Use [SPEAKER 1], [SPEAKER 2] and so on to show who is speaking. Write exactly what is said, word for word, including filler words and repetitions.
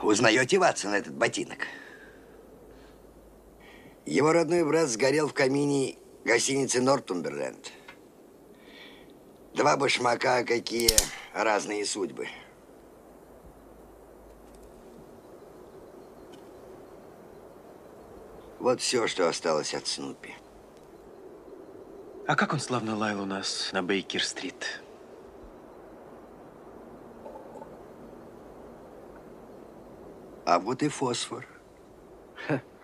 [SPEAKER 1] Узнаете Ватсона, этот ботинок? Его родной брат сгорел в камине гостиницы Нортумберленд. Два башмака, какие разные судьбы. Вот все, что осталось от Снупи.
[SPEAKER 2] А как он славно лаял у нас на Бейкер-стрит.
[SPEAKER 1] А вот и фосфор. Ха.